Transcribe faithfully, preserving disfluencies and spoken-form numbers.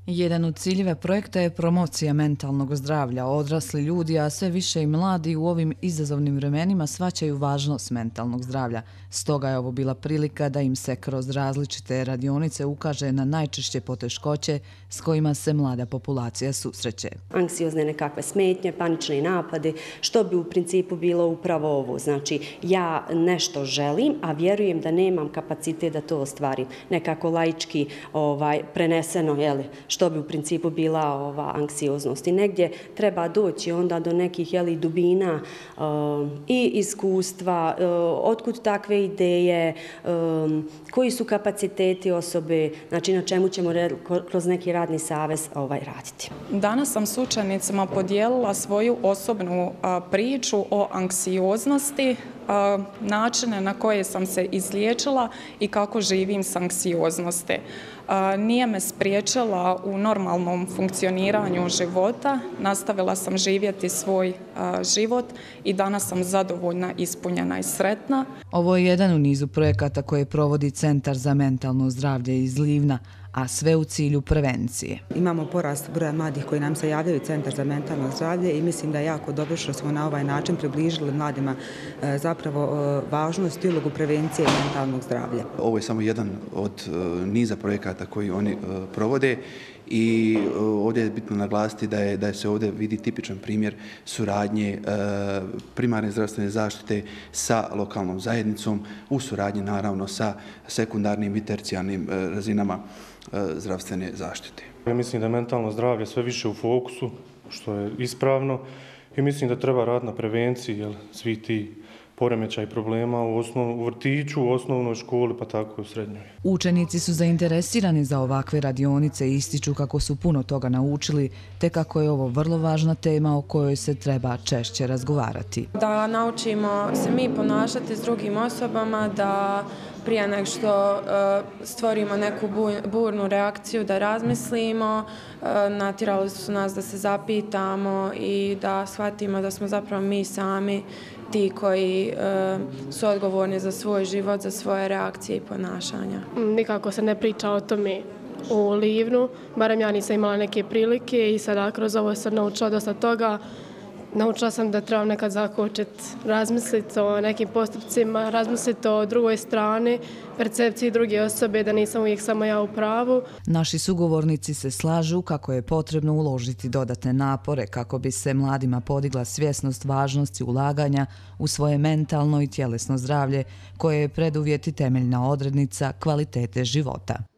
Jedan od ciljeva projekta je promocija mentalnog zdravlja. Odrasli ljudi, a sve više i mladi u ovim izazovnim vremenima shvaćaju važnost mentalnog zdravlja. Stoga je ovo bila prilika da im se kroz različite radionice ukaže na najčešće poteškoće s kojima se mlada populacija susreće. Anksiozne nekakve smetnje, panični napadi, što bi u principu bilo upravo ovo. Znači, ja nešto želim, a vjerujem da nemam kapacitet da to ostvarim. Nekako laički ovaj, preneseno, jeli, što bi u principu bila ova anksioznost. I negdje treba doći onda do nekih jeli, dubina um, i iskustva, um, otkud takve ideje, um, koji su kapaciteti osobe, znači na čemu ćemo kroz neki radni savez ovaj, raditi. Danas sam s učenicima podijelila svoju osobnu a, priču o anksioznosti, a, načine na koje sam se izliječila i kako živim s anksioznosti. A, nije me spriječila u normalnom funkcioniranju života, nastavila sam živjeti svoj a, život i danas sam zadovoljna, ispunjena i sretna. Ovo je jedan u nizu projekata koje provodi Centar za mentalno zdravlje iz Livna, a sve u cilju prevencije. Imamo porast broja mladih koji nam se javljaju u Centar za mentalno zdravlje i mislim da je jako dobro što smo na ovaj način približili mladima zapravo važnost i ulogu prevencije mentalnog zdravlja. Ovo je samo jedan od niza projekata koji oni provode i ovdje je bitno naglasiti da je, da se ovdje vidi tipičan primjer suradnje primarne zdravstvene zaštite sa lokalnom zajednicom u suradnji naravno sa sekundarnim i tercijarnim razinama zdravstvene zaštite. Ja mislim da je mentalno zdravlje sve više u fokusu, što je ispravno, i mislim da treba raditi na prevenciji jer svi ti poremećaj problema u, osnov, u vrtiću, u osnovnoj školi, pa tako i u srednjoj. Učenici su zainteresirani za ovakve radionice i ističu kako su puno toga naučili, te kako je ovo vrlo važna tema o kojoj se treba češće razgovarati. Da naučimo se mi ponašati s drugim osobama, da prije nego što stvorimo neku burnu reakciju, da razmislimo, natjerali su nas da se zapitamo i da shvatimo da smo zapravo mi sami ti koji su odgovorni za svoj život, za svoje reakcije i ponašanja. Nikako se ne priča o tome u Livnu, barem ja nisam imala neke prilike i sada kroz ovo sam naučila dosta toga. Naučila sam da trebam nekad zakočiti, razmisliti o nekim postupcima, razmisliti o drugoj strani, percepciji druge osobe, da nisam uvijek samo ja u pravu. Naši sugovornici se slažu kako je potrebno uložiti dodatne napore kako bi se mladima podigla svjesnost važnosti ulaganja u svoje mentalno i tjelesno zdravlje, koje je preduvjet i temeljna odrednica kvalitete života.